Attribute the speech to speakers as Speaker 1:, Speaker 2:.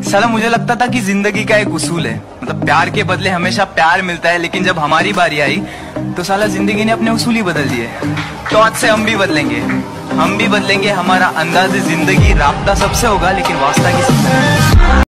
Speaker 1: साला मुझे लगता था कि जिंदगी का एक उसूल है, मतलब प्यार के बदले हमेशा प्यार मिलता है, लेकिन जब हमारी बारी आई तो साला जिंदगी ने अपने उसूल ही बदल दिए। तो आज से हम भी बदलेंगे, हमारा अंदाज़ जिंदगी राब्ता सबसे होगा, लेकिन वास्ता किसी से नहीं।